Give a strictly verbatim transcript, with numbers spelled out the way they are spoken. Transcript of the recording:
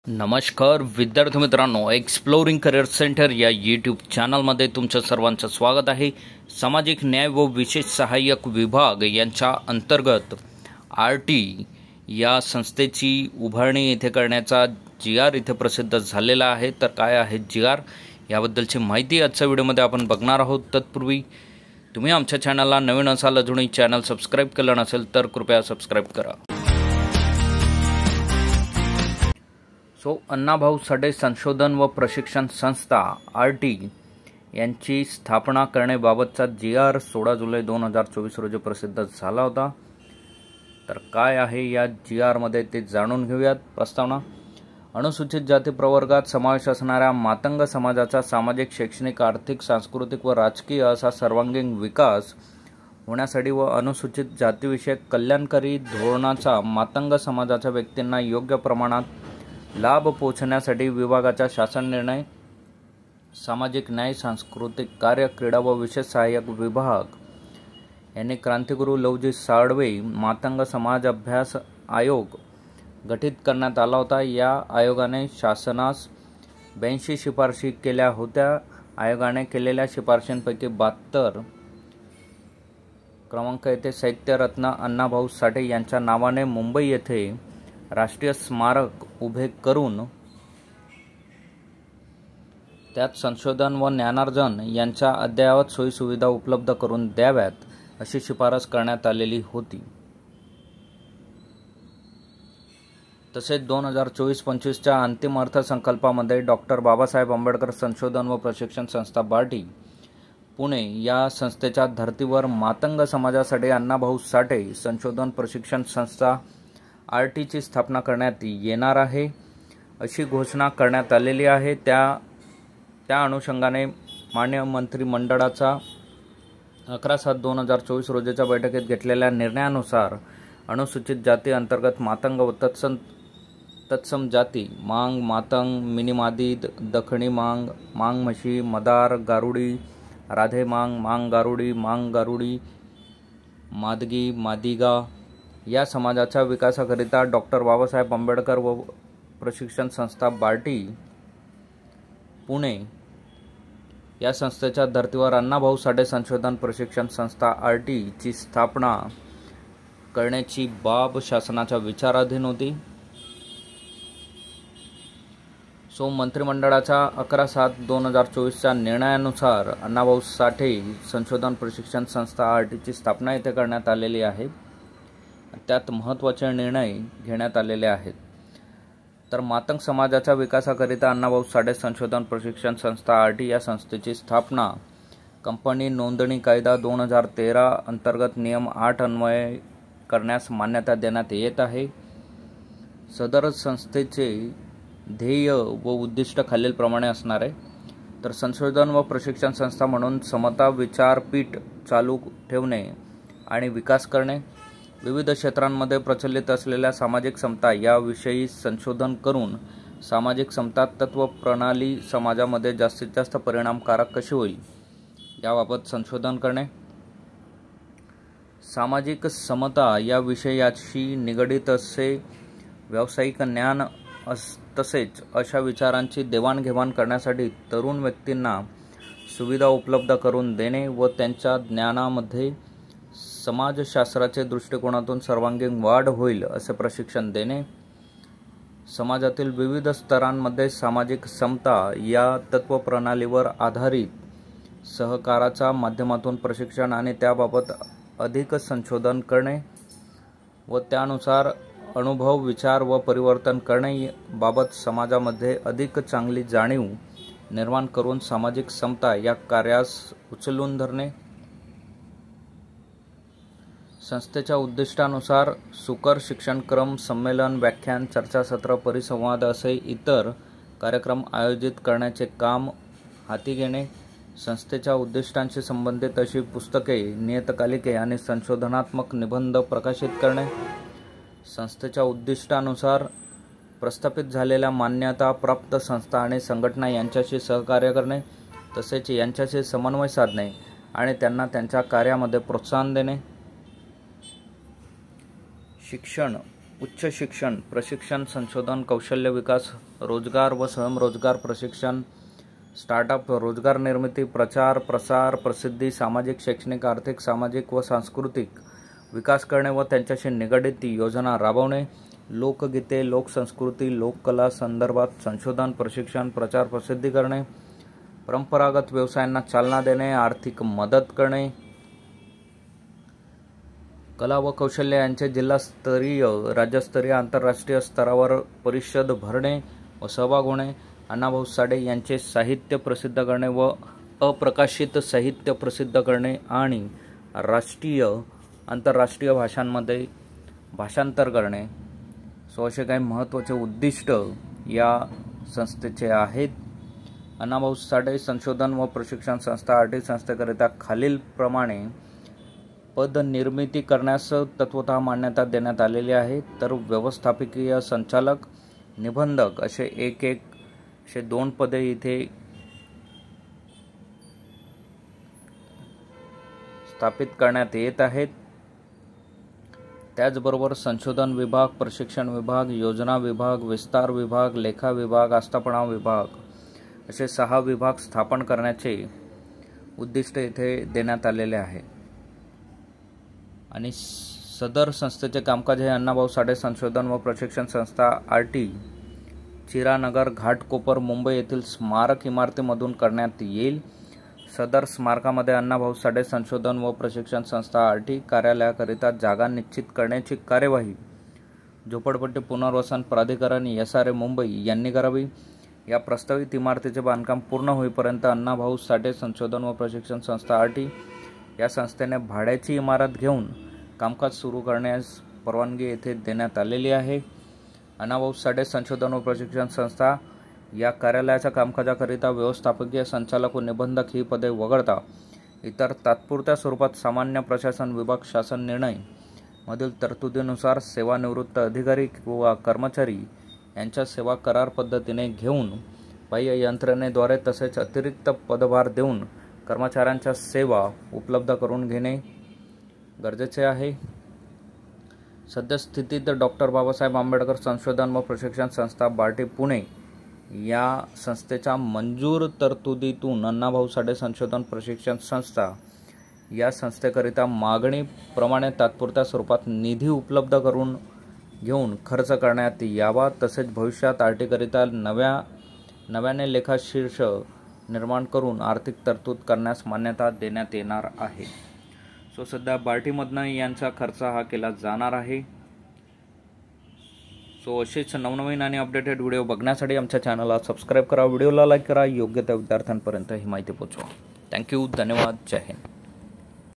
नमस्कार विद्यार्थी मित्रांनो, एक्सप्लोरिंग करिअर सेंटर या यूट्यूब चॅनलमध्ये तुमचं सर्वांचं स्वागत आहे। सामाजिक न्याय व विशेष सहाय्यक विभाग यांच्या अंतर्गत आर टी या संस्थेची उभारणी येथे करण्याचा जी आर इथे प्रसिद्ध झालेला आहे। तर काय आहे जी आर याबद्दलची माहिती आजच्या व्हिडिओमध्ये आपण बघणार आहोत। तत्पूर्वी तुम्ही आमच्या चॅनलला नवीन असाल, अजूनही चॅनल सबस्क्राईब केलं नसेल तर कृपया सबस्क्राईब करा। सो अण्णाभाऊ साठे संशोधन व प्रशिक्षण संस्था आर टी यांची स्थापना करण्याबाबतचा जी आर सोळा जुलै दोन हजार चोवीस रोजी प्रसिद्ध झाला होता। तर काय आहे या जी आरमध्ये ते जाणून घेऊयात। प्रस्तावना: अनुसूचित जाती प्रवर्गात समावेश असणाऱ्या मातंग समाजाचा सामाजिक, शैक्षणिक, आर्थिक, सांस्कृतिक व राजकीय असा सर्वांगीण विकास होण्यासाठी व अनुसूचित जातीविषयक कल्याणकारी धोरणाचा मातंग समाजाच्या व्यक्तींना योग्य प्रमाणात लाभ पोहोचण्यासाठी विभागाचा शासन निर्णय, सामाजिक न्याय, सांस्कृतिक कार्य, क्रीडा व विशेष सहाय्यक विभाग यांनी क्रांतिगुरु लवजी साळवे मातंग समाज अभ्यास आयोग गठीत करण्यात आला होता। या आयोगाने शासनास ब्याऐंशी शिफारशी केल्या होत्या। आयोगाने केलेल्या शिफारशींपैकी बहात्तर क्रमांक येथे साहित्यरत्न अण्णाभाऊ साठे यांच्या नावाने मुंबई येथे राष्ट्रीय स्मारक उभे करून त्यात संशोधन व ज्ञानार्जन यांच्या अद्ययावत सोयीसुविधा उपलब्ध करून द्याव्यात अशी शिफारस करण्यात आलेली होती। तसेच दोन हजार चोवीस पंचवीसच्या अंतिम अर्थसंकल्पामध्ये डॉक्टर बाबासाहेब आंबेडकर संशोधन व प्रशिक्षण संस्था बार्टी पुणे या संस्थेच्या धर्तीवर मातंग समाजासाठी अण्णाभाऊ साठे संशोधन प्रशिक्षण संस्था आर टीची स्थापना करण्यात येणार आहे अशी घोषणा करण्यात आलेली आहे। त्या त्या अनुषंगाने मान्य मंत्रिमंडळाचा अकरा सात दोन हजार चोवीस रोजीच्या बैठकीत घेतलेल्या निर्णयानुसार अनुसूचित जाती अंतर्गत मातंग व तत्सम तत्सम जाती मांग, मातंग, मिनीमादी, दखणी मांग, मांग म्हशी, मदार, गारुडी, राधे मांग, मांग गारुडी, मांग गारुडी, मादगी, मादिगा या समाजाच्या विकासाकरिता डॉक्टर बाबासाहेब आंबेडकर व प्रशिक्षण संस्था बार्टी पुणे या संस्थेच्या धर्तीवर अण्णाभाऊ साठे संशोधन प्रशिक्षण संस्था आर टी ची स्थापना करण्याची बाब शासनाच्या विचाराधीन होती। सो मंत्रिमंडळाच्या अकरा सात दोन हजार चोवीसच्या निर्णयानुसार अण्णाभाऊ साठे संशोधन प्रशिक्षण संस्था आर टीची स्थापना येथे करण्यात आलेली आहे। त्यात महत्त्वाचे निर्णय घेण्यात आलेले आहेत। तर मातंग समाजाच्या विकासाकरिता अण्णाभाऊ साठे संशोधन प्रशिक्षण संस्था आर टी या संस्थेची स्थापना कंपनी नोंदणी कायदा दोन हजार तेरा अंतर्गत नियम आठ अन्वये करण्यास मान्यता देण्यात येत आहे। सदर संस्थेचे ध्येय व उद्दिष्ट खालीलप्रमाणे असणार आहे। तर संशोधन व प्रशिक्षण संस्था म्हणून समता विचारपीठ चालू ठेवणे आणि विकास करणे, विविध क्षेत्रांमध्ये प्रचलित असलेल्या सामाजिक समता याविषयी संशोधन करून सामाजिक समता तत्व प्रणाली समाजामध्ये जास्तीत जास्त परिणामकारक कशी होईल याबाबत संशोधन करणे, सामाजिक समता या विषयाशी निगडित असे व्यावसायिक ज्ञान तसेच अशा विचारांची देवाणघेवाण करण्यासाठी तरुण व्यक्तींना सुविधा उपलब्ध करून देणे व त्यांच्या ज्ञानामध्ये समाजशास्त्राचे दृष्टिकोनातून सर्वांगीण वाढ होईल असे प्रशिक्षण देणे, समाजातील विविध स्तरांमध्ये सामाजिक समता या तत्वप्रणालीवर आधारित सहकाराच्या माध्यमातून प्रशिक्षण आणि त्याबाबत अधिक संशोधन करणे व त्यानुसार अनुभव, विचार व परिवर्तन करणे बाबत समाजामध्ये अधिक चांगली जाणीव निर्माण करून सामाजिक समता या कार्यास उचलून धरणे, संस्थेच्या उद्दिष्टानुसार सुकर शिक्षणक्रम, संमेलन, व्याख्यान, चर्चासत्र, परिसंवाद असे इतर कार्यक्रम आयोजित करण्याचे काम हाती घेणे, संस्थेच्या उद्दिष्टांशी संबंधित अशी पुस्तके, नियतकालिके आणि संशोधनात्मक निबंध प्रकाशित करणे, संस्थेच्या उद्दिष्टानुसार प्रस्थापित झालेल्या मान्यता प्राप्त संस्था आणि संघटना यांच्याशी सहकार्य करणे, तसेच यांच्याशी समन्वय साधणे आणि त्यांना त्यांच्या कार्यामध्ये प्रोत्साहन देणे, शिक्षण उच्च शिक्षण प्रशिक्षण संशोधन कौशल्य विकास रोजगार व स्वयंरोजगार प्रशिक्षण स्टार्टअप रोजगार निर्मिती प्रचार प्रसार प्रसिद्धी सामाजिक शैक्षणिक आर्थिक सामाजिक व सांस्कृतिक विकास करणे व त्यांच्याशी निगडित योजना राबवणे लोकगीते लोकसंस्कृती लोककला संदर्भात संशोधन प्रशिक्षण प्रचार प्रसिद्धी करणे परंपरागत व्यवसायांना चालना देणे आर्थिक मदत करणे कला व कौशल्य यांचे जिल्हास्तरीय राज्यस्तरीय आंतरराष्ट्रीय स्तरावर परिषद भरणे व सहभाग होणे अण्णाभाऊ साठे यांचे साहित्य प्रसिद्ध करणे व अप्रकाशित साहित्य प्रसिद्ध करणे आणि राष्ट्रीय आंतरराष्ट्रीय भाषांमध्ये भाषांतर करणे सो असे काही महत्त्वाचे उद्दिष्ट या संस्थेचे आहेत. अण्णाभाऊ साठे संशोधन व प्रशिक्षण संस्था आरटी संस्थेकरिता खालीलप्रमाणे पद निर्मिती करण्यास तत्वतः मान्यता देण्यात आलेली आहे. तर व्यवस्थापकीय संचालक निबंधक असे एक एक असे दोन पदे इथे स्थापित करण्यात येत आहेत. त्याचबरोबर संशोधन विभाग प्रशिक्षण विभाग योजना विभाग विस्तार विभाग लेखा विभाग आस्थापना विभाग असे सहा विभाग स्थापन करण्याचे उद्दिष्ट इथे देण्यात आलेले आहे. आणि सदर संस्थेचे कामकाज हे अण्णाभाऊ साठे संशोधन व प्रशिक्षण संस्था आरटी चिरानगर घाटकोपर मुंबई येथील स्मारक इमारतीमधून करण्यात येईल. सदर स्मारकामध्ये अण्णाभाऊ साठे संशोधन व प्रशिक्षण संस्था आरटी कार्यालयाकरिता जागा निश्चित करण्याची कार्यवाही झोपडपट्टी पुनर्वसन प्राधिकरण एस आर ए मुंबई यांनी करावी. या प्रस्तावित इमारतीचे बांधकाम पूर्ण होईपर्यंत अण्णाभाऊ साठे संशोधन व प्रशिक्षण संस्था आरटी या संस्थेने भाड्याची इमारत घेऊन कामकाज सुरू करण्यास परवानगी येथे देण्यात आलेली आहे. अण्णाभाऊ साठे संशोधन व प्रशिक्षण संस्था या कार्यालयाच्या कामकाजाकरिता व्यवस्थापकीय संचालक व निबंधक ही पदे वगळता इतर तात्पुरत्या स्वरूपात सामान्य प्रशासन विभाग शासन निर्णय मधील तरतुदीनुसार सेवानिवृत्त अधिकारी किंवा कर्मचारी यांच्या सेवा करार पद्धतीने घेऊन बाह्य यंत्रणेद्वारे तसेच अतिरिक्त पदभार देऊन कर्मचाऱ्यांच्या सेवा उपलब्ध करून घेणे गरजेचे आहे. सद्यस्थितीत डॉक्टर बाबासाहेब आंबेडकर संशोधन व प्रशिक्षण संस्था बार्टी पुणे या संस्थेच्या मंजूर तरतुदीतून अण्णाभाऊ साठे संशोधन प्रशिक्षण संस्था या संस्थेकरिता मागणीप्रमाणे तात्पुरत्या स्वरूपात निधी उपलब्ध करून घेऊन खर्च करण्यात यावा. तसेच भविष्यात आरटीकरिता नव्या नव्याने लेखाशीर्ष निर्माण करून आर्थिक तरतूद करण्यास मान्यता देण्यात येणार आहे. सो सध्या बार्टीमधनं यांचा खर्च हा केला जाणार आहे. सो असेच नवनवीन आणि अपडेटेड व्हिडिओ बघण्यासाठी आमच्या चॅनलला सबस्क्राईब करा व्हिडिओला लाईक करा योग्य त्या विद्यार्थ्यांपर्यंत ही माहिती पोहोचवा. थँक्यू धन्यवाद जय हिंद.